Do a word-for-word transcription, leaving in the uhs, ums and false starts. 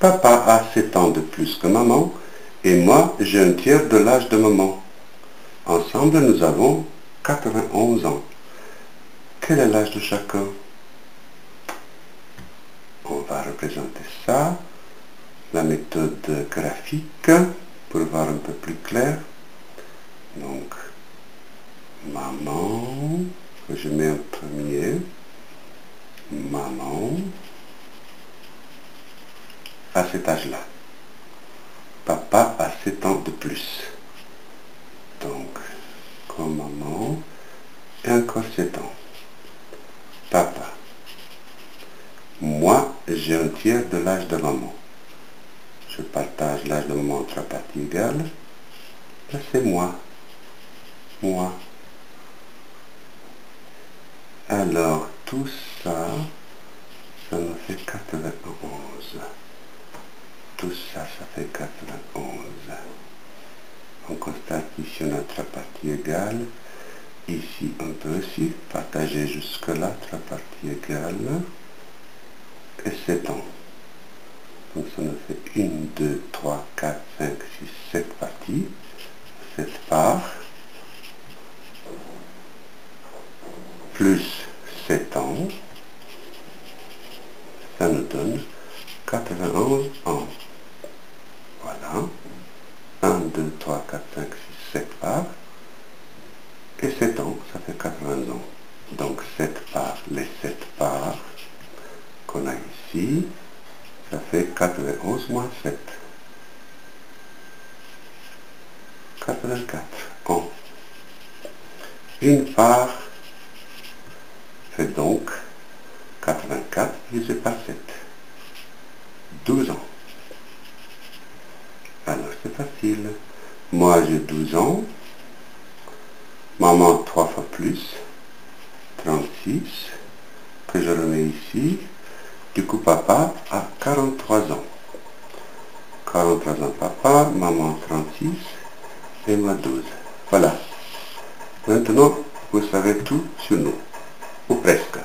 Papa a sept ans de plus que maman et moi j'ai un tiers de l'âge de maman. Ensemble nous avons quatre-vingt-onze ans. Quel est l'âge de chacun? On va représenter ça, la méthode graphique, pour voir un peu plus clair. Donc, maman, que je mets en premier, maman, à cet âge-là. Papa a sept ans de plus. Donc, comme maman, et encore sept ans. Papa. Moi, j'ai un tiers de l'âge de maman. Je partage l'âge de maman en trois parties égales. Là, c'est moi. Moi. Alors, tout ça, ça me fait quatre-vingt-onze. Tout ça, ça fait quatre-vingt-onze. On constate ici on a trois parties égales. Ici, on peut aussi partager jusque-là, trois parties égales. Et sept ans. Donc ça nous fait un, deux, trois, quatre, cinq, six, sept parties. sept parts. Plus sept ans. Ça nous donne quatre-vingt-onze ans. Voilà. un, deux, trois, quatre, cinq, six, sept parts. Et sept ans, ça fait quatre-vingts ans. Donc sept parts, les sept parts qu'on a ici, ça fait quatre-vingt-onze moins sept. quatre-vingt-quatre ans. Une part fait donc quatre-vingt-quatre divisé par sept. douze ans. Alors c'est facile. Moi j'ai douze ans. Maman trois fois plus. trente-six. Que je remets ici. Du coup papa a quarante-trois ans. quarante-trois ans papa, maman trente-six et moi douze. Voilà. Maintenant, vous savez tout sur nous. Ou presque.